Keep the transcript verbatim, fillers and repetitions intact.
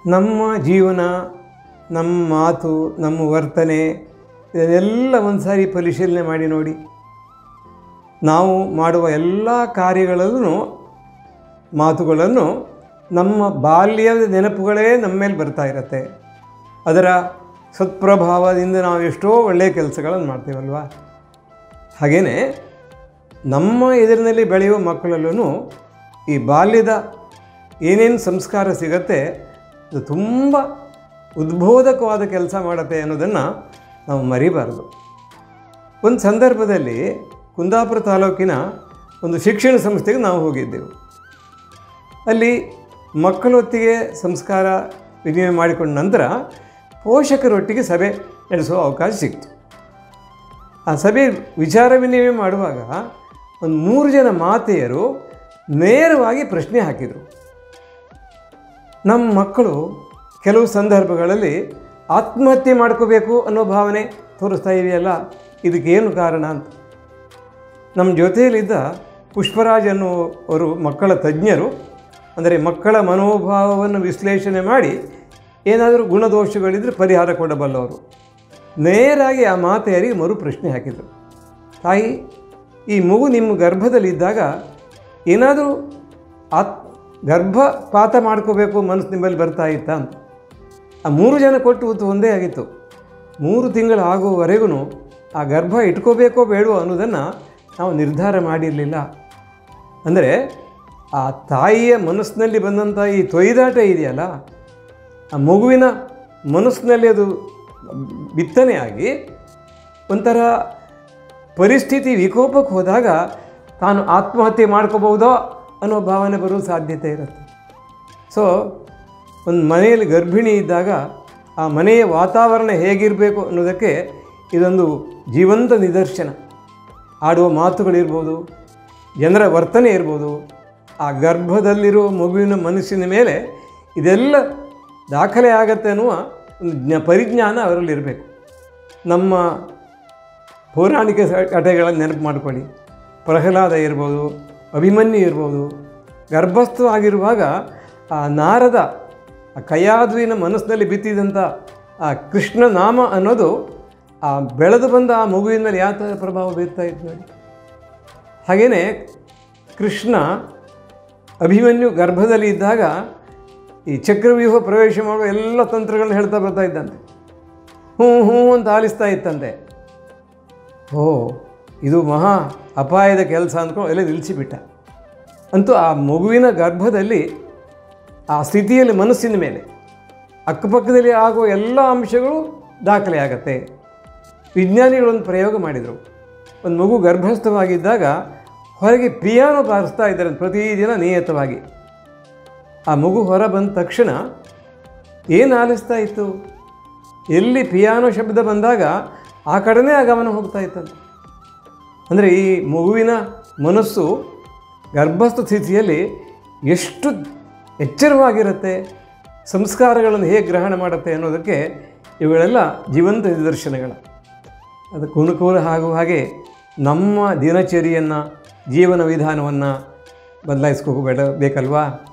ನಮ್ಮ ಜೀವನ, ನಮ್ಮ ಮಾತು, ನಮ್ಮ ವರ್ತನೆ ಇದನ್ನೆಲ್ಲ ಒಂದು ಸಾರಿ ಪರಿಶೀಲನೆ ಮಾಡಿ ನೋಡಿ. ನಾವು ಮಾಡುವ ಎಲ್ಲ ಕಾರ್ಯಗಳಲ್ಲೂ ಮಾತುಗಳನ್ನು ನಮ್ಮ ಬಾಲ್ಯದ ನೆನಪುಗಳೇ ನಮ್ಮ ಮೇಲೆ ಬರ್ತಾ ಇರುತ್ತೆ. ಅದರ ಸತ್ಪ್ರಭಾವದಿಂದ ನಾವು ಎಷ್ಟೋ ಒಳ್ಳೆಯ ಕೆಲಸಗಳನ್ನು ಮಾಡ್ತೀವಲ್ವ. ಹಾಗೆಯೇ ನಮ್ಮ ಎದುರಿನಲ್ಲಿ ಬೆಳೆಯುವ ಮಕ್ಕಳಲ್ಲೂ ಈ ಬಾಲ್ಯದ ಏನೇನು ಸಂಸ್ಕಾರ ಸಿಗತ್ತೆ ಅದು ತುಂಬ ಉದ್ಬೋಧಕವಾದ ಕೆಲಸ ಮಾಡುತ್ತೆ ಅನ್ನೋದನ್ನು ನಾವು ಮರಿಬಾರ್ದು. ಒಂದು ಸಂದರ್ಭದಲ್ಲಿ ಕುಂದಾಪುರ ತಾಲೂಕಿನ ಒಂದು ಶಿಕ್ಷಣ ಸಂಸ್ಥೆಗೆ ನಾವು ಹೋಗಿದ್ದೆವು. ಅಲ್ಲಿ ಮಕ್ಕಳೊತ್ತಿಗೆ ಸಂಸ್ಕಾರ ವಿನಿಮಯ ಮಾಡಿಕೊಂಡ ನಂತರ ಪೋಷಕರೊಟ್ಟಿಗೆ ಸಭೆ ನಡೆಸುವ ಅವಕಾಶ ಸಿಕ್ತು. ಆ ಸಭೆ ವಿಚಾರ ವಿನಿಮಯ ಮಾಡುವಾಗ ಒಂದು ಮೂರು ಜನ ಮಾತೆಯರು ನೇರವಾಗಿ ಪ್ರಶ್ನೆ ಹಾಕಿದರು. ನಮ್ಮ ಮಕ್ಕಳು ಕೆಲವು ಸಂದರ್ಭಗಳಲ್ಲಿ ಆತ್ಮಹತ್ಯೆ ಮಾಡ್ಕೋಬೇಕು ಅನ್ನೋ ಭಾವನೆ ತೋರಿಸ್ತಾ ಇದೆಯಲ್ಲ, ಇದಕ್ಕೇನು ಕಾರಣ ಅಂತ. ನಮ್ಮ ಜೊತೆಯಲ್ಲಿದ್ದ ಪುಷ್ಪರಾಜ್ ಅನ್ನುವರು ಮಕ್ಕಳ ತಜ್ಞರು, ಅಂದರೆ ಮಕ್ಕಳ ಮನೋಭಾವವನ್ನು ವಿಶ್ಲೇಷಣೆ ಮಾಡಿ ಏನಾದರೂ ಗುಣದೋಷಗಳಿದ್ದರೆ ಪರಿಹಾರ ಕೊಡಬಲ್ಲವರು. ನೇರಾಗಿ ಆ ಮಾತೆಯರಿಗೆ ಮರು ಪ್ರಶ್ನೆ ಹಾಕಿದರು. ತಾಯಿ, ಈ ಮಗು ನಿಮ್ಮ ಗರ್ಭದಲ್ಲಿದ್ದಾಗ ಏನಾದರೂ ಆತ್ ಗರ್ಭಪಾತ ಮಾಡ್ಕೋಬೇಕು ಮನಸ್ಸು ನಿಮ್ಮಲ್ಲಿ ಬರ್ತಾ ಇತ್ತಾ ಅಂತ. ಆ ಮೂರು ಜನ ಕೊಟ್ಟು ಉತ್ತು ಒಂದೇ ಆಗಿತ್ತು. ಮೂರು ತಿಂಗಳು ಆಗುವವರೆಗೂ ಆ ಗರ್ಭ ಇಟ್ಕೋಬೇಕೋ ಬೇಡವೋ ಅನ್ನೋದನ್ನು ನಾವು ನಿರ್ಧಾರ ಮಾಡಿರಲಿಲ್ಲ. ಅಂದರೆ ಆ ತಾಯಿಯ ಮನಸ್ಸಿನಲ್ಲಿ ಬಂದಂಥ ಈ ತೊಯ್ದಾಟ ಇದೆಯಲ್ಲ, ಆ ಮಗುವಿನ ಮನಸ್ಸಿನಲ್ಲಿ ಅದು ಬಿತ್ತನೆಯಾಗಿ ಒಂಥರ ಪರಿಸ್ಥಿತಿ ವಿಕೋಪಕ್ಕೆ ಹೋದಾಗ ತಾನು ಆತ್ಮಹತ್ಯೆ ಮಾಡ್ಕೋಬಹುದೋ ಅನ್ನೋ ಭಾವನೆ ಬರೋ ಸಾಧ್ಯತೆ ಇರುತ್ತೆ. ಸೊ ಒಂದು ಮನೆಯಲ್ಲಿ ಗರ್ಭಿಣಿ ಇದ್ದಾಗ ಆ ಮನೆಯ ವಾತಾವರಣ ಹೇಗಿರಬೇಕು ಅನ್ನೋದಕ್ಕೆ ಇದೊಂದು ಜೀವಂತ ನಿದರ್ಶನ. ಆಡುವ ಮಾತುಗಳಿರ್ಬೋದು, ಜನರ ವರ್ತನೆ ಇರ್ಬೋದು, ಆ ಗರ್ಭದಲ್ಲಿರುವ ಮಗುವಿನ ಮನಸ್ಸಿನ ಮೇಲೆ ಇದೆಲ್ಲ ದಾಖಲೆ ಆಗತ್ತೆ ಅನ್ನುವ ಒಂದು ಜ್ಞ ಪರಿಜ್ಞಾನ ಅವರಲ್ಲಿರಬೇಕು. ನಮ್ಮ ಪೌರಾಣಿಕ ಕಥೆಗಳನ್ನು ನೆನಪು ಮಾಡಿಕೊಳ್ಳಿ. ಪ್ರಹ್ಲಾದ ಇರ್ಬೋದು, ಅಭಿಮನ್ಯು ಇರ್ಬೋದು. ಗರ್ಭಸ್ಥವಾಗಿರುವಾಗ ಆ ನಾರದ ಆ ಕಯಾದುವಿನ ಮನಸ್ಸಿನಲ್ಲಿ ಬಿತ್ತಿದಂಥ ಆ ಕೃಷ್ಣ ನಾಮ ಅನ್ನೋದು ಆ ಬೆಳೆದು ಬಂದ ಆ ಮಗುವಿನ ಮೇಲೆ ಯಾವ ಥರ ಪ್ರಭಾವ ಬೀರ್ತಾ ಇತ್ತು ನೋಡಿ. ಹಾಗೆಯೇ ಕೃಷ್ಣ ಅಭಿಮನ್ಯು ಗರ್ಭದಲ್ಲಿ ಇದ್ದಾಗ ಈ ಚಕ್ರವ್ಯೂಹ ಪ್ರವೇಶ ಮಾಡುವ ಎಲ್ಲ ತಂತ್ರಗಳನ್ನ ಹೇಳ್ತಾ ಬರ್ತಾ ಇದ್ದಂತೆ. ಹ್ಞೂ ಹ್ಞೂ ಅಂತ ಆಲಿಸ್ತಾ ಇತ್ತಂತೆ. ಓ, ಇದು ಮಹಾ ಅಪಾಯದ ಕೆಲಸ ಅಂದ್ಕೊಂಡು ಎಲ್ಲ ನಿಲ್ಲಿಸಿಬಿಟ್ಟ. ಅಂತೂ ಆ ಮಗುವಿನ ಗರ್ಭದಲ್ಲಿ ಆ ಸ್ಥಿತಿಯಲ್ಲಿ ಮನಸ್ಸಿನ ಮೇಲೆ ಅಕ್ಕಪಕ್ಕದಲ್ಲಿ ಆಗುವ ಎಲ್ಲ ಅಂಶಗಳು ದಾಖಲೆ ಆಗತ್ತೆ. ವಿಜ್ಞಾನಿಗಳೊಂದು ಪ್ರಯೋಗ ಮಾಡಿದರು. ಒಂದು ಮಗು ಗರ್ಭಸ್ಥವಾಗಿದ್ದಾಗ ಹೊರಗೆ ಪಿಯಾನೋ ಬಾರಿಸ್ತಾ ಇದ್ದಾರೆ ಪ್ರತಿದಿನ ನಿಯತವಾಗಿ. ಆ ಮಗು ಹೊರ ಬಂದ ತಕ್ಷಣ ಏನು ಆಲಿಸ್ತಾ ಇತ್ತು? ಎಲ್ಲಿ ಪಿಯಾನೋ ಶಬ್ದ ಬಂದಾಗ ಆ ಕಡೆನೇ ಆ ಗಮನ ಹೋಗ್ತಾ ಇತ್ತಂತೆ. ಅಂದರೆ ಈ ಮಗುವಿನ ಮನಸ್ಸು ಗರ್ಭಸ್ಥ ಸ್ಥಿತಿಯಲ್ಲಿ ಎಷ್ಟು ಎಚ್ಚರವಾಗಿರುತ್ತೆ, ಸಂಸ್ಕಾರಗಳನ್ನು ಹೇಗೆ ಗ್ರಹಣ ಮಾಡುತ್ತೆ ಅನ್ನೋದಕ್ಕೆ ಇವುಗಳೆಲ್ಲ ಜೀವಂತ ನಿದರ್ಶನಗಳು. ಅದಕ್ಕೆ ಅನುಕೂಲ ಆಗುವ ಹಾಗೆ ನಮ್ಮ ದಿನಚರಿಯನ್ನು, ಜೀವನ ವಿಧಾನವನ್ನು ಬದಲಾಯಿಸ್ಕೋಬೇಡ ಬೇಕಲ್ವಾ?